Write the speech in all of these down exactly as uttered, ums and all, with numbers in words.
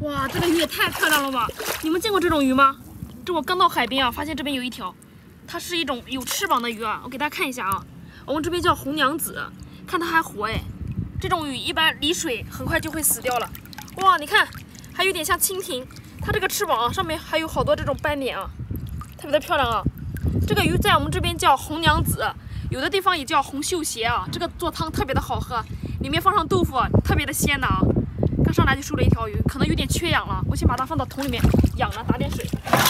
哇，这个鱼也太漂亮了吧！你们见过这种鱼吗？这我刚到海边啊，发现这边有一条，它是一种有翅膀的鱼啊。我给大家看一下啊，我们这边叫红娘子，看它还活哎。这种鱼一般离水很快就会死掉了。哇，你看，还有点像蜻蜓，它这个翅膀啊上面还有好多这种斑点啊，特别的漂亮啊。这个鱼在我们这边叫红娘子，有的地方也叫红绣鞋啊。这个做汤特别的好喝，里面放上豆腐啊，特别的鲜的啊。刚上来就收了一条鱼，可能有点缺氧了，我先把它放到桶里面养了，打点水。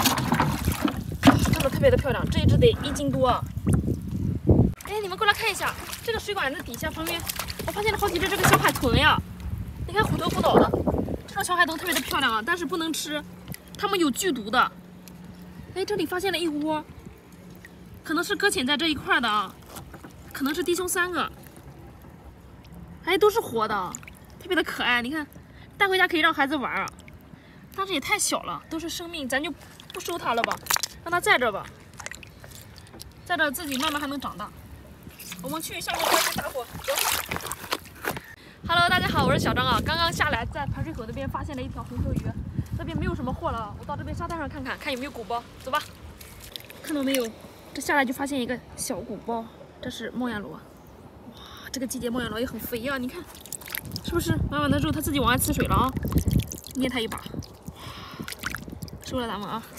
真的特别的漂亮，这一只得一斤多啊。哎，你们过来看一下，这个水管的底下旁边，我发现了好几只这个小海豚呀。你看虎头虎脑的，这种小海豚特别的漂亮啊，但是不能吃，它们有剧毒的。哎，这里发现了一窝，可能是搁浅在这一块的啊，可能是弟兄三个。哎，都是活的，特别的可爱。你看，带回家可以让孩子玩啊，但是也太小了，都是生命，咱就不收它了吧，让它在这吧，在这自己慢慢还能长大。我们去下面抓些大货，走。Hello， 大家好，我是小张啊。刚刚下来在排水口那边发现了一条红头鱼，这边没有什么货了啊，我到这边沙滩上看看，看有没有鼓包，走吧。看到没有？这下来就发现一个小鼓包，这是猫眼螺。哇，这个季节猫眼螺也很肥啊，你看，是不是？玩完了之后它自己往外呲水了啊，捏它一把，收了咱们啊。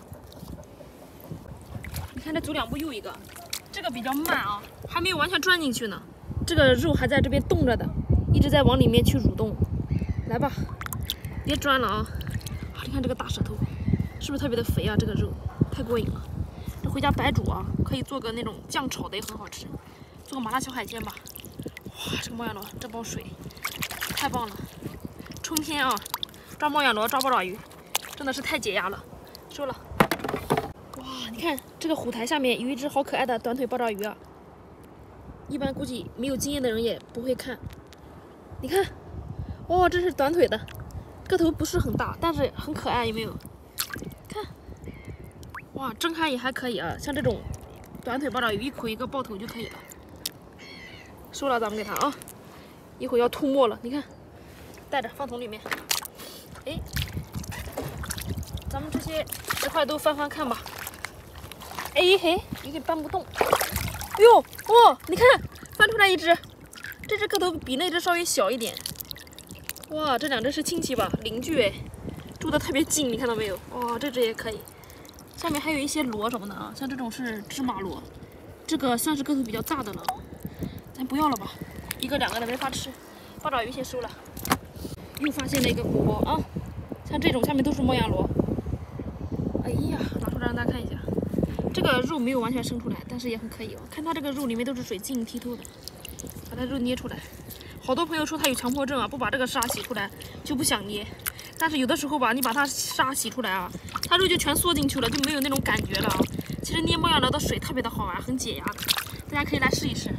你看这走两步又一个，这个比较慢啊，还没有完全钻进去呢，这个肉还在这边冻着的。一直在往里面去蠕动，来吧，别钻了啊！啊，你看这个大舌头，是不是特别的肥啊？这个肉太过瘾了，这回家白煮啊，可以做个那种酱炒的也很好吃，做个麻辣小海鲜吧。哇，这个猫眼螺这包水太棒了！春天啊，抓猫眼螺抓八爪鱼，真的是太解压了。收了。哇，你看这个虎台下面有一只好可爱的短腿八爪鱼啊，一般估计没有经验的人也不会看。你看，哦，这是短腿的，个头不是很大，但是很可爱，有没有？看，哇，睁开也还可以啊，像这种短腿八爪鱼，一口一个爆头就可以了。收了，咱们给它啊，一会儿要吐沫了，你看，带着放桶里面。哎，咱们这些石块都翻翻看吧。哎嘿，有点搬不动。哎呦，哦，你看，翻出来一只。这只个头比那只稍微小一点，哇，这两只是亲戚吧，邻居哎，住的特别近，你看到没有？哇，这只也可以，下面还有一些螺什么的啊，像这种是芝麻螺，这个算是个头比较大的了，咱不要了吧，一个两个的没法吃，八爪鱼先收了。又发现了一个鼓包啊，像这种下面都是猫眼螺，哎呀，拿出来让大家看一下，这个肉没有完全生出来，但是也很可以哦，看它这个肉里面都是水晶莹剔透的。把它肉捏出来，好多朋友说他有强迫症啊，不把这个沙洗出来就不想捏。但是有的时候吧，你把它沙洗出来啊，它肉就全缩进去了，就没有那种感觉了啊。其实捏猫眼螺的水特别的好玩，很解压的，大家可以来试一试。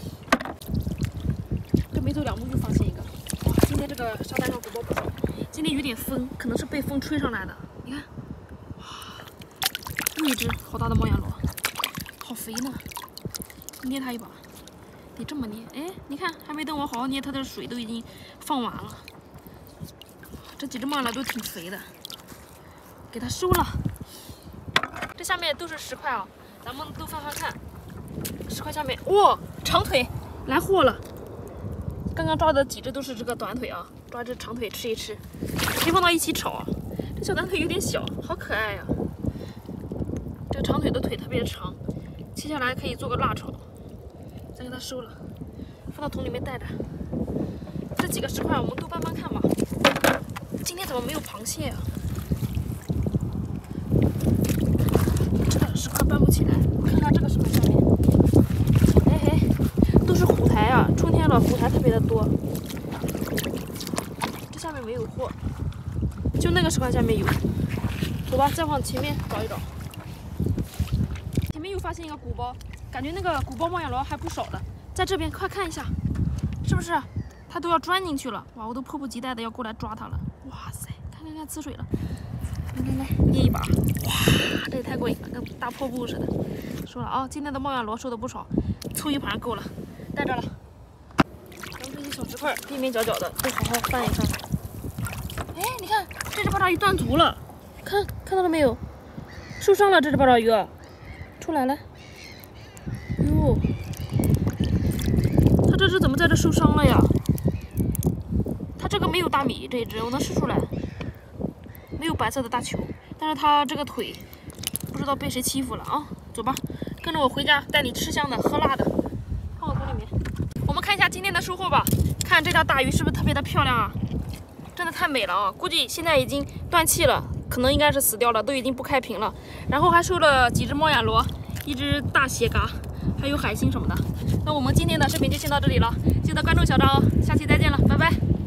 这没走两步就发现一个，哇，今天这个沙滩上鼓包不少，今天有点风，可能是被风吹上来的。你看，哇，又一只好大的猫眼螺，好肥呢，捏它一把。得这么捏，哎，你看，还没等我好好捏，它的水都已经放完了。这几只猫眼螺都挺肥的，给它收了。这下面都是石块啊，咱们都翻翻看。石块下面，哇、哦，长腿来货了。刚刚抓的几只都是这个短腿啊，抓这长腿吃一吃，可以放到一起炒啊。这小短腿有点小，好可爱呀、啊。这个长腿的腿特别长，切下来可以做个辣炒。再给它收了，放到桶里面带着。这几个石块我们都搬搬看吧。今天怎么没有螃蟹啊？这个石块搬不起来，看看这个石块下面。哎嘿，都是虎台啊！春天了，虎台特别的多。这下面没有货，就那个石块下面有。走吧，再往前面找一找。前面又发现一个鼓包。感觉那个鼓包猫眼螺还不少的，在这边快看一下，是不是？它都要钻进去了，哇！我都迫不及待的要过来抓它了。哇塞，看看看，呲水了！来来来，捏一把，哇，这也太过瘾了，跟大瀑布似的。说了啊，今天的猫眼螺收的不少，凑一盘够了，带着了。咱们这些小石块边边角角的都好好翻一翻。哎，你看这只八爪鱼。 大鱼断足了，看看到了没有？受伤了，这只八爪鱼，出来了。哟，它这只怎么在这受伤了呀？它这个没有大米，这一只我能试出来，没有白色的大球，但是它这个腿不知道被谁欺负了啊！走吧，跟着我回家，带你吃香的喝辣的。放我桶里面。我们看一下今天的收获吧，看这条大鱼是不是特别的漂亮啊？真的太美了啊！估计现在已经断气了，可能应该是死掉了，都已经不开屏了。然后还收了几只猫眼螺，一只大斜嘎，还有海星什么的。那我们今天的视频就先到这里了，记得关注小张哦，下期再见了，拜拜。